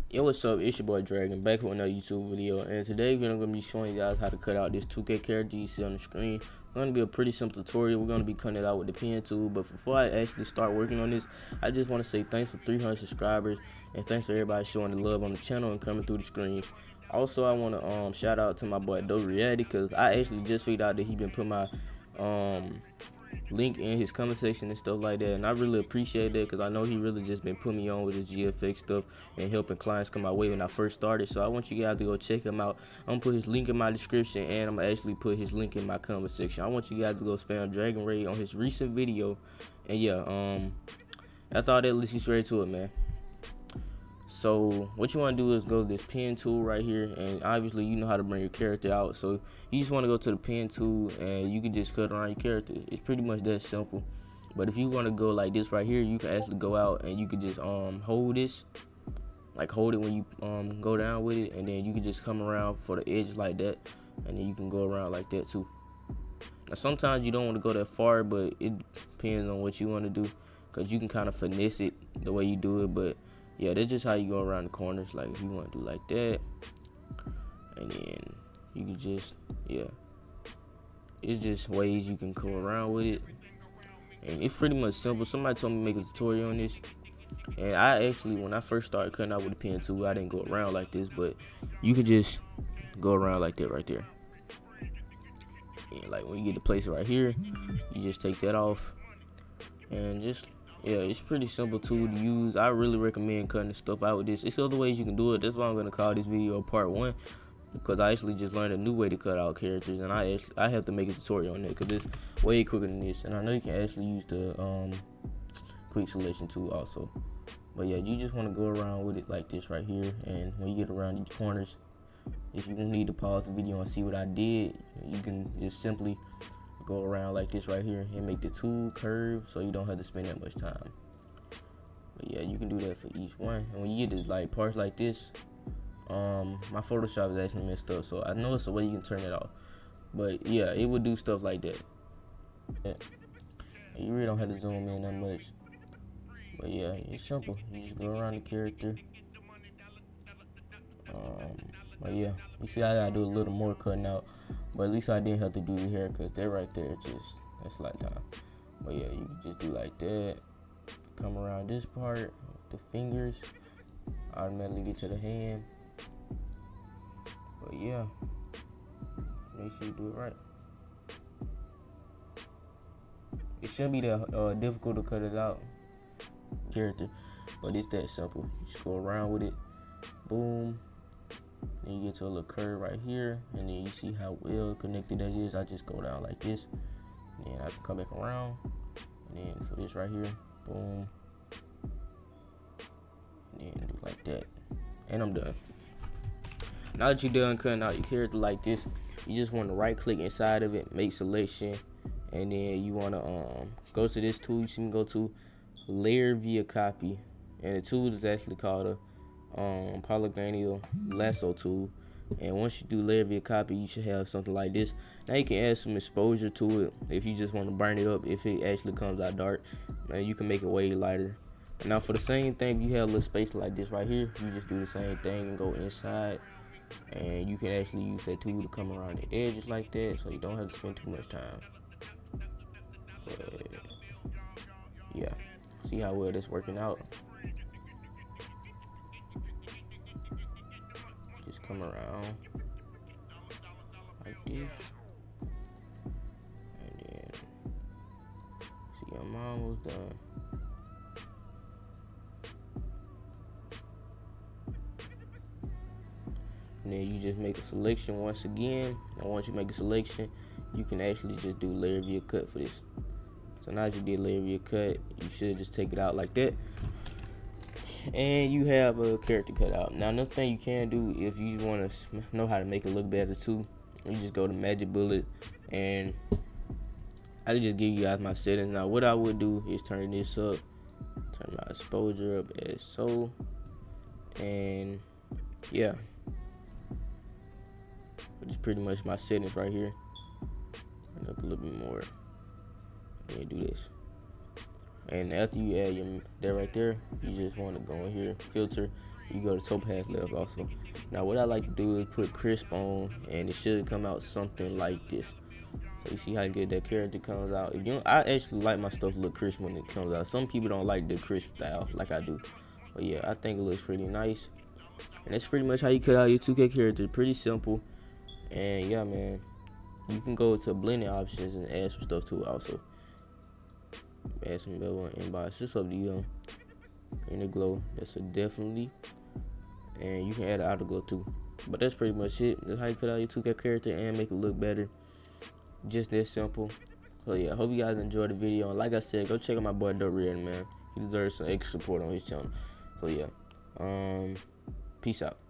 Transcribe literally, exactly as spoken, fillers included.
Yo, what's up? It's your boy Dragon back with another YouTube video, and today we're gonna be showing you guys how to cut out this two K character you see on the screen. It's gonna be a pretty simple tutorial. We're gonna be cutting it out with the pen tool, but before I actually start working on this, I just want to say thanks for three hundred subscribers, and thanks for everybody showing the love on the channel and coming through the screens. Also, I want to um shout out to my boy Dope Reality, because I actually just figured out that he been putting my um link in his comment section and stuff like that, and I really appreciate that, because I know he really just been putting me on with his G F X stuff and helping clients come my way when I first started. So I want you guys to go check him out. I'm gonna put his link in my description, and I'm gonna actually put his link in my comment section. I want you guys to go spam Dragon Raid on his recent video. And yeah, um that's all that. Let's get straight to it, man. So what you want to do is go to this pen tool right here, and obviously you know how to bring your character out. So you just want to go to the pen tool, and you can just cut around your character. It's pretty much that simple. But if you want to go like this right here, you can actually go out and you can just um hold this, like hold it when you um go down with it, and then you can just come around for the edge like that, and then you can go around like that too. Now sometimes you don't want to go that far, but it depends on what you want to do, because you can kind of finesse it the way you do it. But yeah, that's just how you go around the corners. Like if you want to do like that, and then you can just, yeah, it's just ways you can go around with it, and it's pretty much simple. Somebody told me to make a tutorial on this, and I actually, when I first started cutting out with the pen tool, I didn't go around like this, but you could just go around like that right there. And like when you get to place it right here, you just take that off, and just, yeah, it's pretty simple tool to use. I really recommend cutting stuff out with this. It's other ways you can do it. That's why I'm gonna call this video part one, because I actually just learned a new way to cut out characters, and I actually, I have to make a tutorial on it, because it's way quicker than this. And I know you can actually use the um, quick selection tool also. But yeah, you just want to go around with it like this right here, and when you get around these corners, if you need to pause the video and see what I did, you can just simply go around like this right here and make the tool curve, so you don't have to spend that much time. But yeah, you can do that for each one. And when you get to like parts like this, um my Photoshop is actually messed up, so I know it's a way you can turn it off. But yeah, it would do stuff like that. Yeah. You really don't have to zoom in that much. But yeah, it's simple. You just go around the character. Um, but yeah, you see I gotta do a little more cutting out, but at least I didn't have to do the hair, because they're right there, just that's like time. But yeah, you can just do like that, come around this part, the fingers, automatically get to the hand. But yeah, make sure you do it right. It shouldn't be that uh, difficult to cut it out, character, but it's that simple. You just go around with it, boom. Then you get to a little curve right here, and then you see how well connected that is. I just go down like this, and then I can come back around, and then for this right here, boom, and then do like that, and I'm done. Now that you're done cutting out your character like this, you just want to right click inside of it, make selection, and then you want to um go to this tool. You see me go to layer via copy, and the tool is actually called a um polygonal lasso tool. And once you do layer via copy, you should have something like this. Now you can add some exposure to it if you just want to burn it up. If it actually comes out dark, now you can make it way lighter. And now for the same thing, if you have a little space like this right here, you just do the same thing and go inside, and you can actually use that tool to come around the edges like that, so you don't have to spend too much time. But yeah, see how well that's working out. Just come around like this, and then see, I'm almost done. And then you just make a selection once again, and once you make a selection, you can actually just do layer via cut for this. So now that you did layer via cut, you should just take it out like that, and you have a character cut out. Now another thing you can do, if you want to know how to make it look better too, you just go to Magic Bullet, and I can just give you guys my settings. Now what I would do is turn this up, turn my exposure up as so, and yeah, which is pretty much my settings right here. Turn up a little bit more, and do this. And after you add your that right there, you just want to go in here, filter, You go to topaz left also. Now what I like to do is put crisp on, and it should come out something like this. So you see how good that character comes out. If you don't, I actually like my stuff to look crisp when it comes out. Some people don't like the crisp style like I do, but yeah, I think it looks pretty nice. And that's pretty much how you cut out your two K character. Pretty simple. And yeah, man, you can go to blending options and add some stuff to it also. Add some bevel and inbox. It's up to you. In the glow, that's a definitely. And you can add an outer glow too. But that's pretty much it. That's how you cut out your two K character and make it look better. Just that simple. So yeah, hope you guys enjoyed the video. And like I said, go check out my boy Dorian, man. He deserves some extra support on his channel. So yeah, um, peace out.